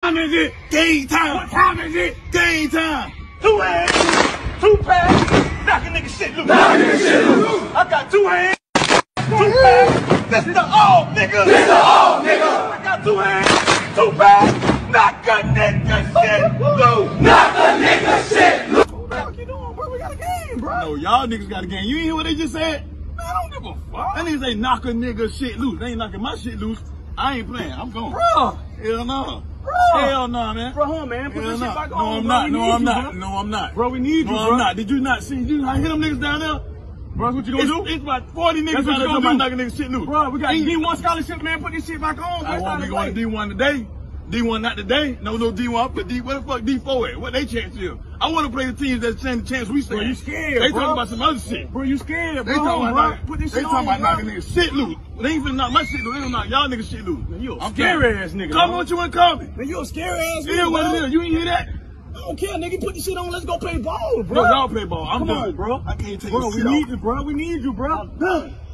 time is it? Game time. What time is it? Game time. 2 hands, 2 packs, knock a nigga shit loose. Knock a nigga shit loose. I got 2 hands, 2 packs, this the all nigga. This the all nigga. I got 2 hands, 2 packs, knock a nigga shit loose. Knock a nigga shit loose. What the fuck you doing, bro? We got a game, bro. No, y'all niggas got a game. You ain't hear what they just said? Man, I don't give a fuck. That niggas ain't knock a nigga shit loose. They ain't knocking my shit loose. I ain't playing. I'm going. Bro. Hell no. Bro. Hell no, man. Bro, hold on, man. Put Hell this no. shit back No, on, I'm bro. not. We No, need I'm you, not. bro. No, I'm not. Bro, we need you, No, bro. I'm not. Did you not see? You hear them niggas down there? Bro, that's what you gonna do? It's about 40 niggas That's what trying to you come gonna out do? knocking niggas shit loose. Bro, we got D1 scholarship, man. Put this shit back on. I want nigga on D1 today. D1 not today. No D1. I put D. Where the fuck D4 at? What they chance is? I want to play the teams that stand the chance we stand. Bro, you scared, They bro. talking about some other shit. Bro, you scared, They bro. talking about Put this they shit talking on, about bro. knocking niggas shit loose. They ain't finna knock my shit loose. They don't knock y'all niggas shit loose. Man, you a I'm scary ass nigga. Call me bro. what you want to call me. Man, you a scary ass Yeah, nigga, what bro. it is. You ain't hear that? I don't care, nigga. Put this shit on. Let's go play ball, bro. No, y'all play ball. I'm Come done. on, bro. I can't take Bro, this we shit need off. you, bro. We need you, bro. I'm done.